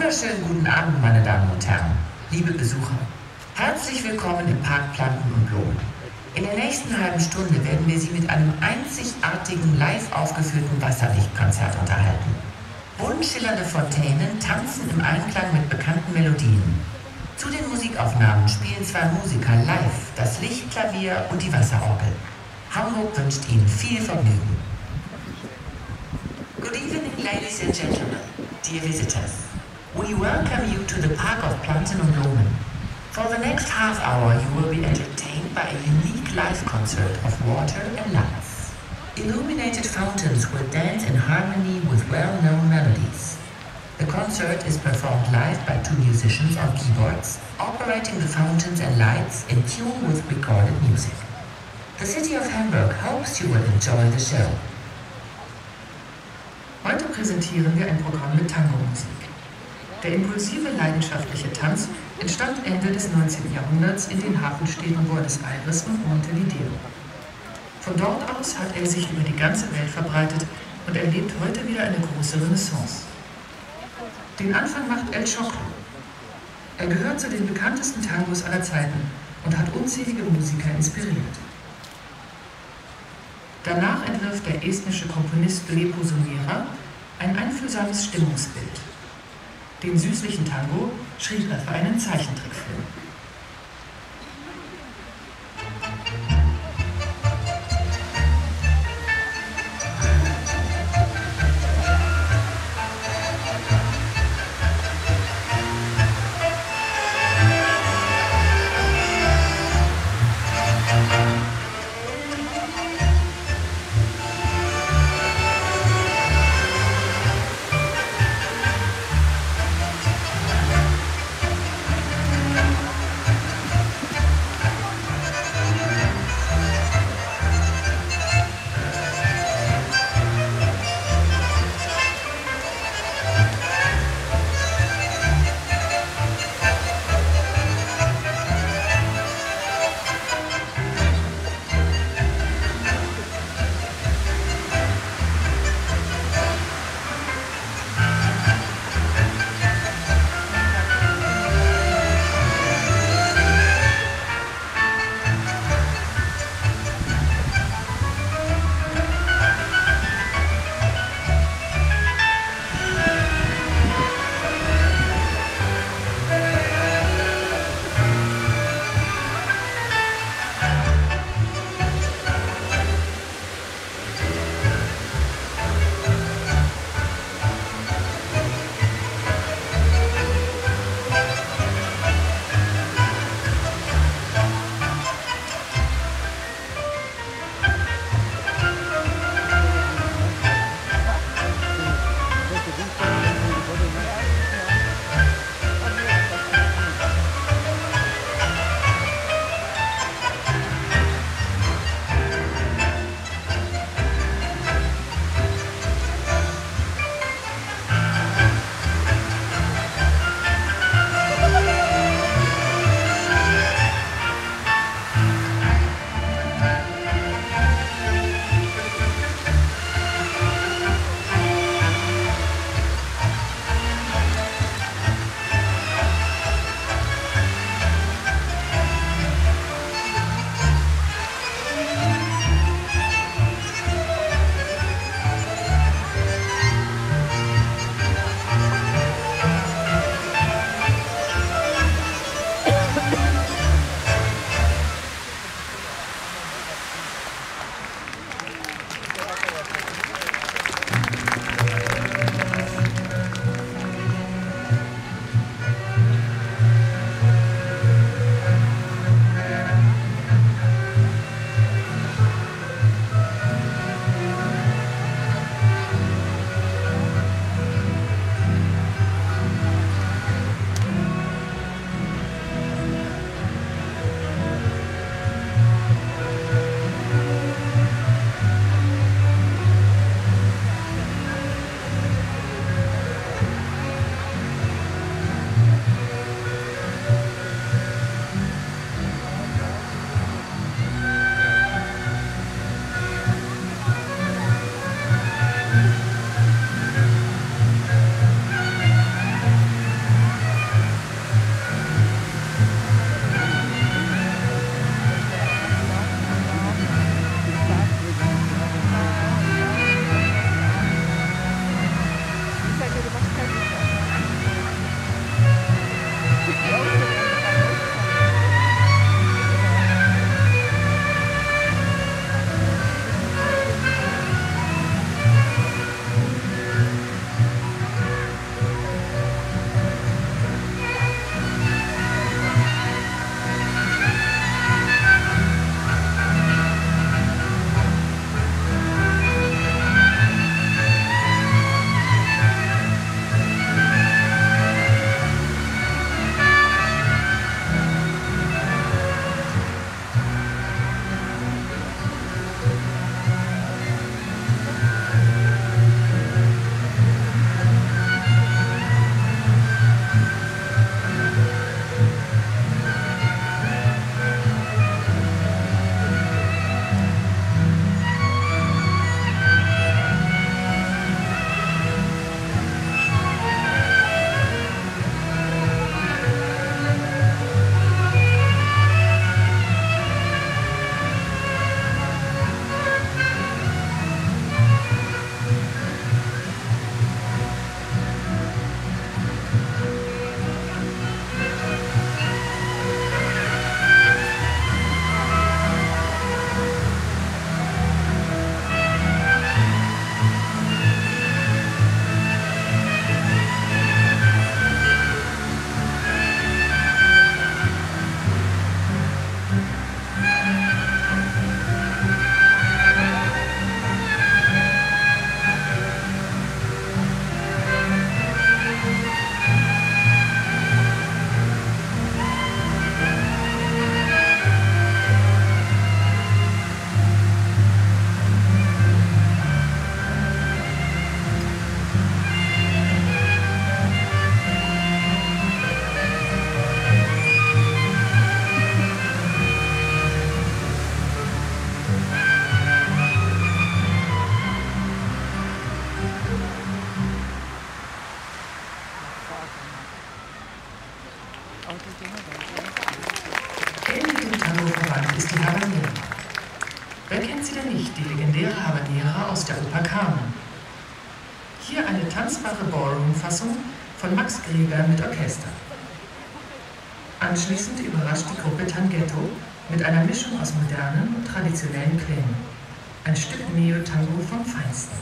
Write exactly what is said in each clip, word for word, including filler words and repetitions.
wunderschönen guten Abend, meine Damen und Herren, liebe Besucher. Herzlich willkommen im Park Planten und Blumen. In der nächsten halben Stunde werden wir Sie mit einem einzigartigen, live aufgeführten Wasserlichtkonzert unterhalten. Buntschillernde Fontänen tanzen im Einklang mit bekannten Melodien. Zu den Musikaufnahmen spielen zwei Musiker live das Lichtklavier und die Wasserorgel. Hamburg wünscht Ihnen viel Vergnügen. Good evening, ladies and gentlemen, dear visitors. We welcome you to the Park of Planten und Blumen. For the next half hour, you will be entertained by a unique live concert of water and lights. Illuminated fountains will dance in harmony with well-known melodies. The concert is performed live by two musicians on keyboards, operating the fountains and lights in tune with recorded music. The city of Hamburg hopes you will enjoy the show. Heute präsentieren wir ein Programm mit Tango-Musik. Der impulsive, leidenschaftliche Tanz entstand Ende des neunzehnten Jahrhunderts in den Hafenstädten Buenos Aires und Montevideo. Von dort aus hat er sich über die ganze Welt verbreitet und erlebt heute wieder eine große Renaissance. Den Anfang macht El Choclo. Er gehört zu den bekanntesten Tangos aller Zeiten und hat unzählige Musiker inspiriert. Danach entwirft der estnische Komponist Lepo Somera ein einfühlsames Stimmungsbild. Den süßlichen Tango schrieb er für einen Zeichentrickfilm. Wer kennt sie denn nicht, die legendäre Habanera aus der Oper Carmen? Hier eine tanzbare Ballroom-Fassung von Max Greger mit Orchester. Anschließend überrascht die Gruppe Tanghetto mit einer Mischung aus modernen und traditionellen Klängen. Ein Stück Neo-Tango vom Feinsten.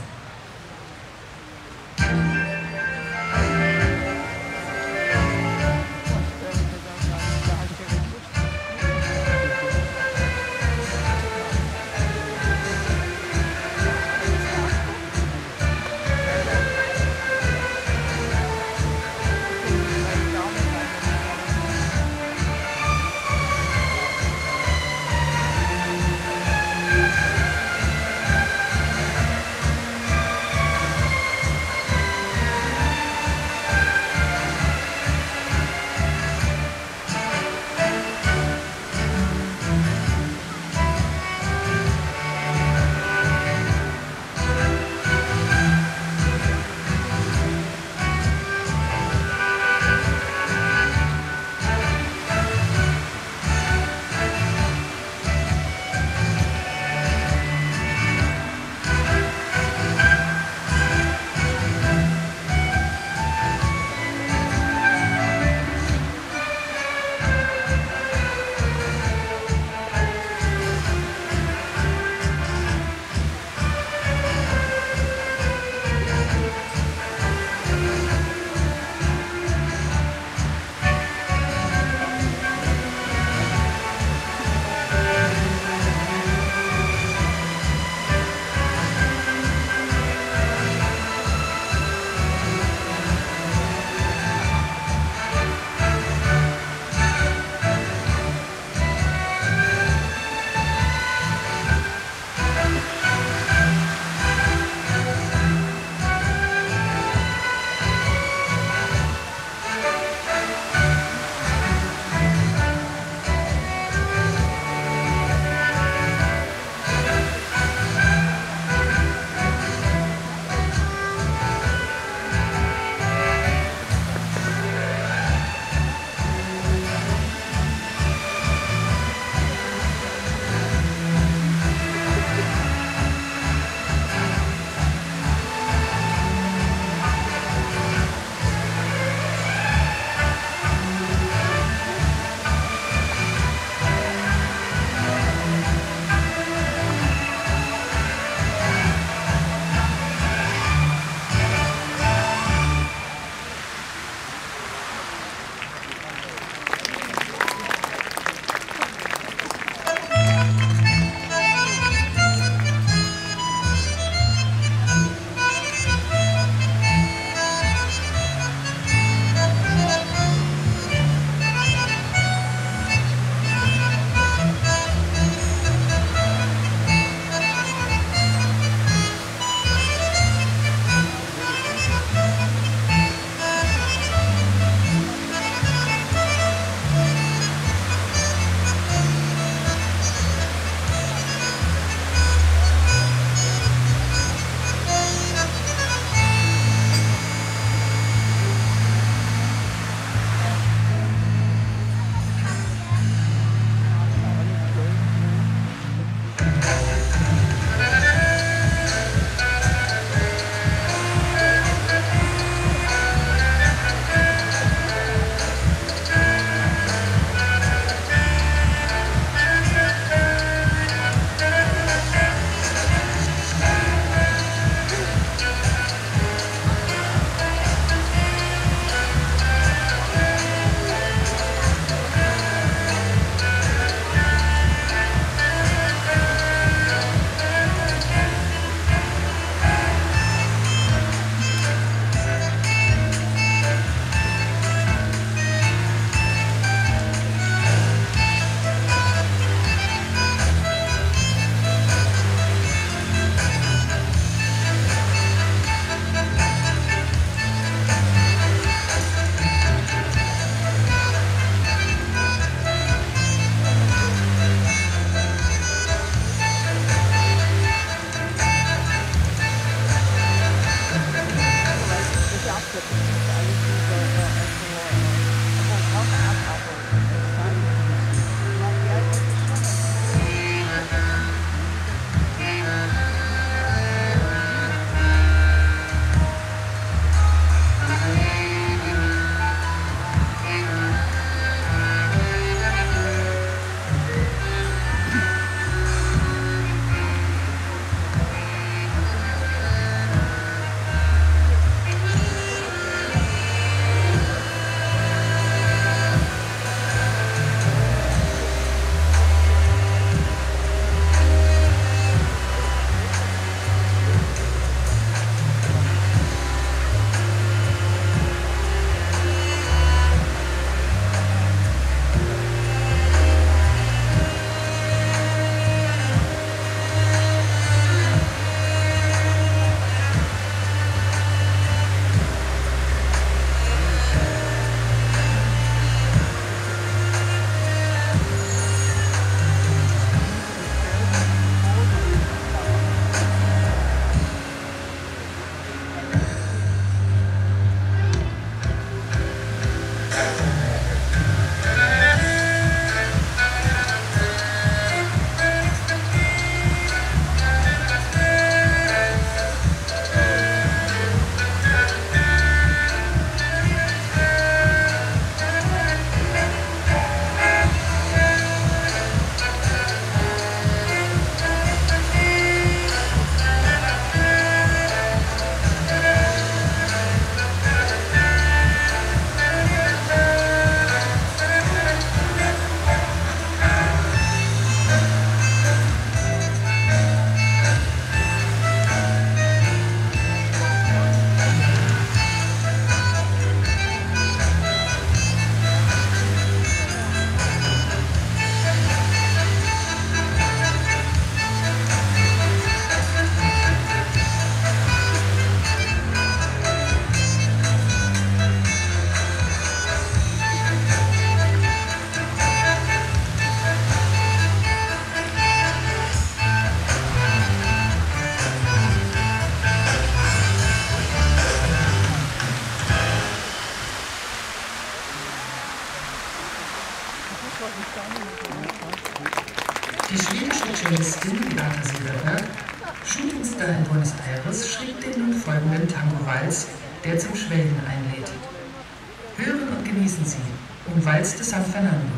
Solistin Beata Silberberg, Shootingstar in Buenos Aires, schrieb den nun folgenden Tango-Walz, der zum Schwelgen einlädt. Hören und genießen Sie, um Walz de San Fernando.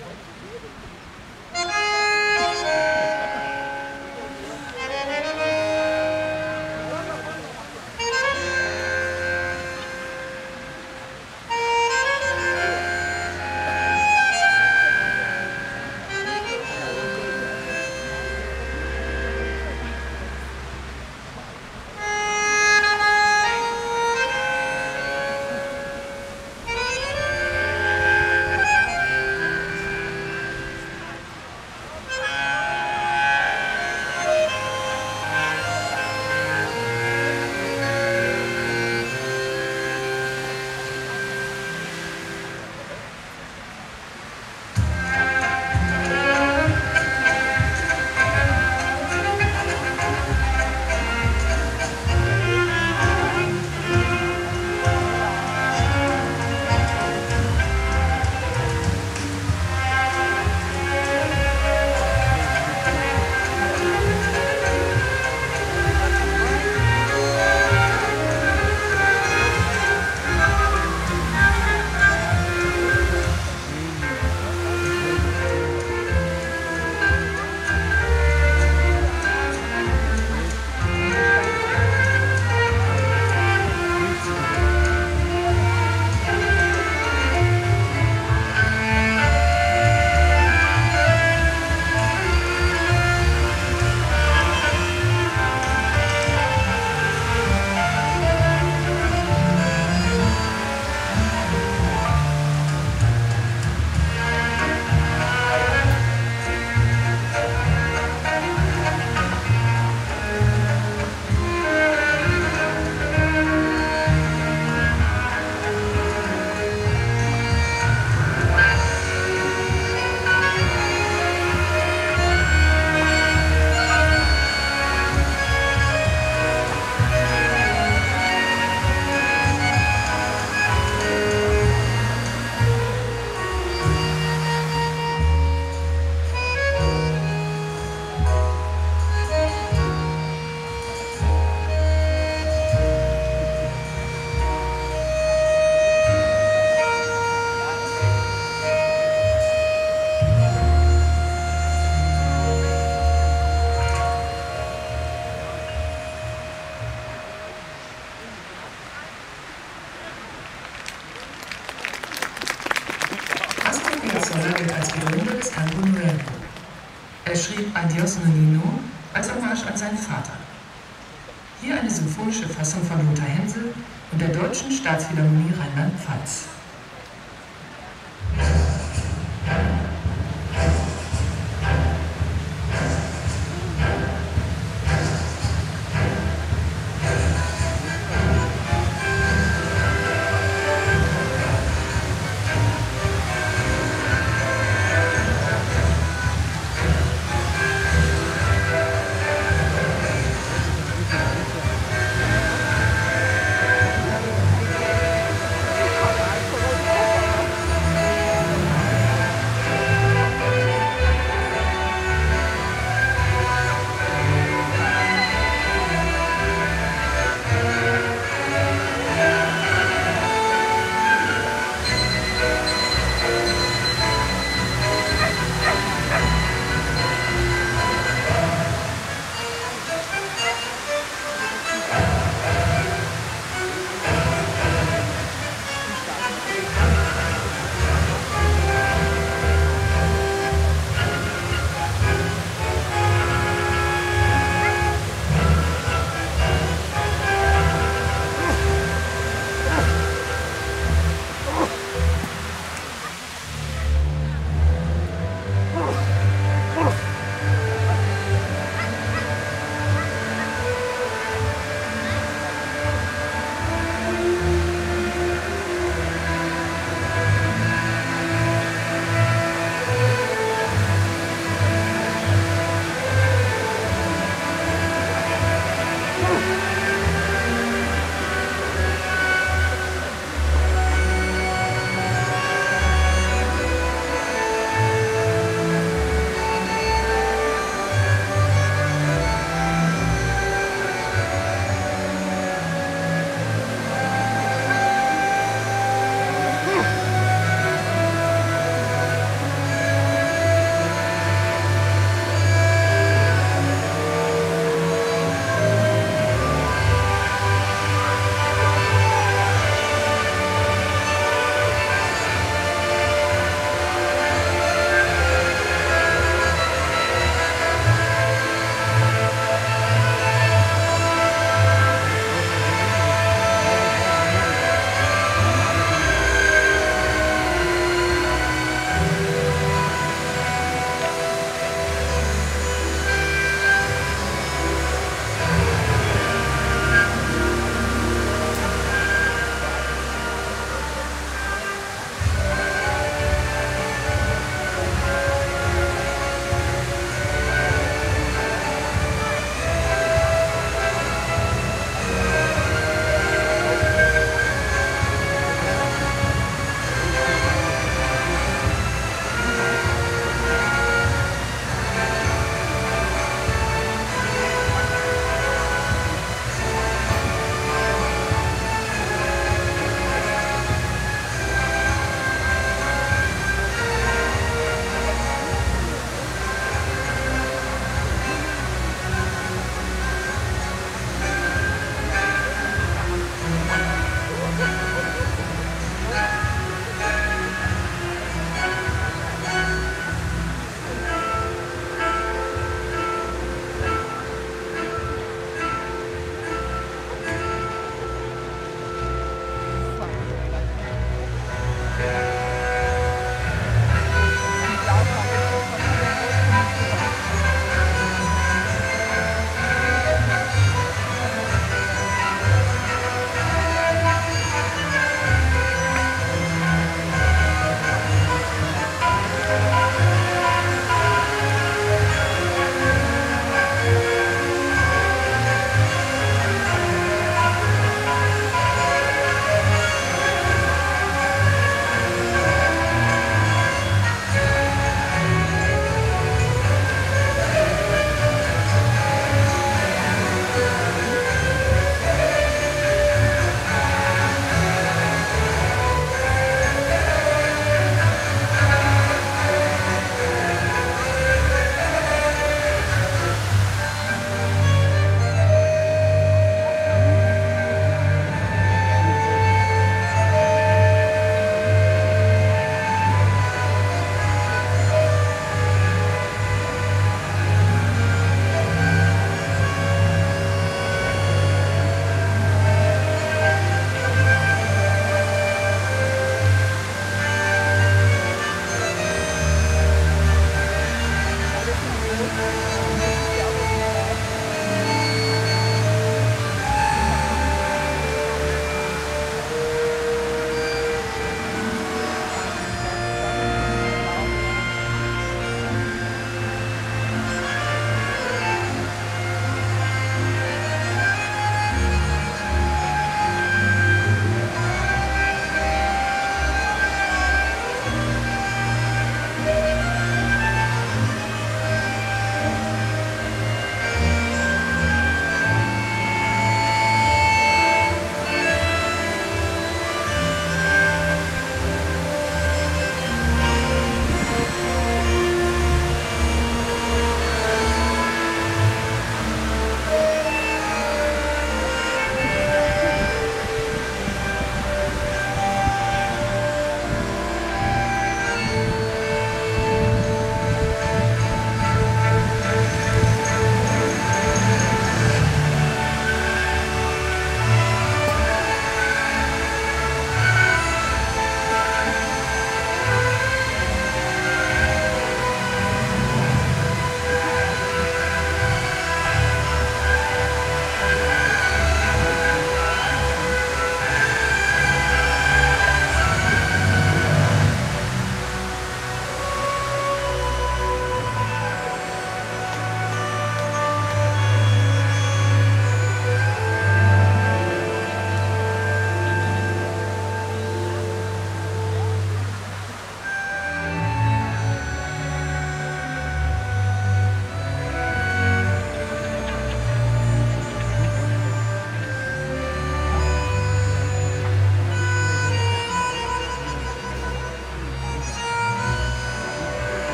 gilt als Begründer des Tango Nuevo. Er schrieb Adiós Nonino als Hommage an seinen Vater. Hier eine symphonische Fassung von Lothar Hensel und der Deutschen Staatsphilharmonie Rheinland-Pfalz.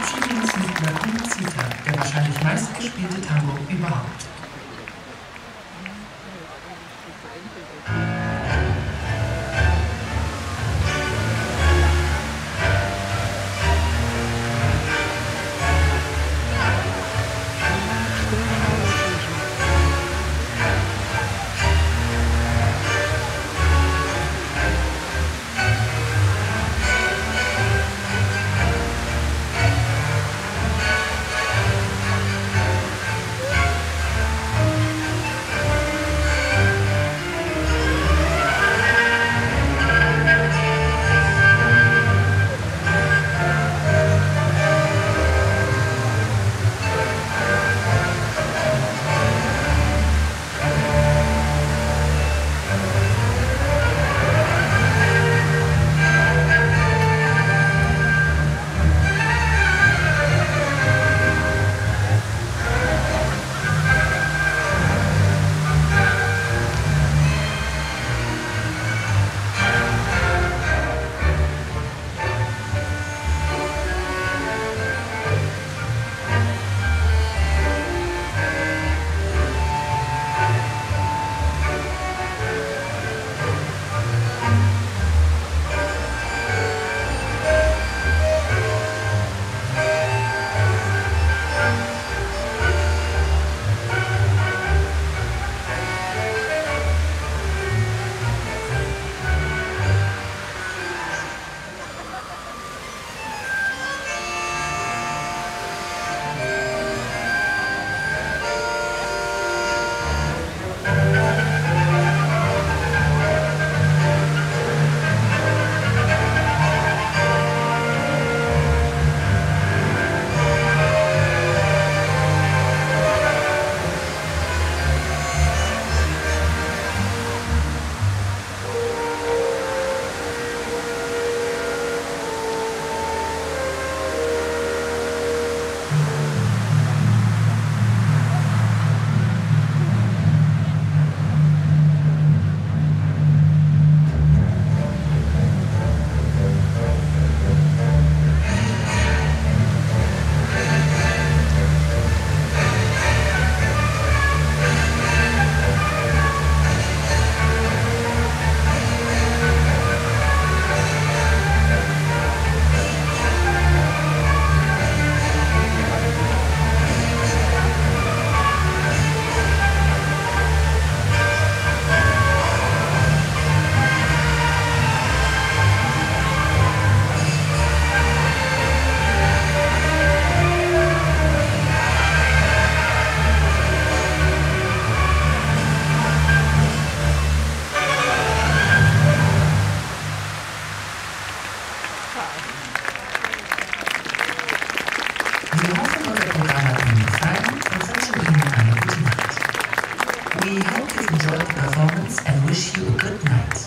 verabschieden uns mit La Cumbrecita, der wahrscheinlich meistgespielte Tango überhaupt. Wir hoffen, unser Programm hat Ihnen gefallen und wünschen Ihnen eine gute Nacht. We hope you've enjoyed the performance and wish you a good night.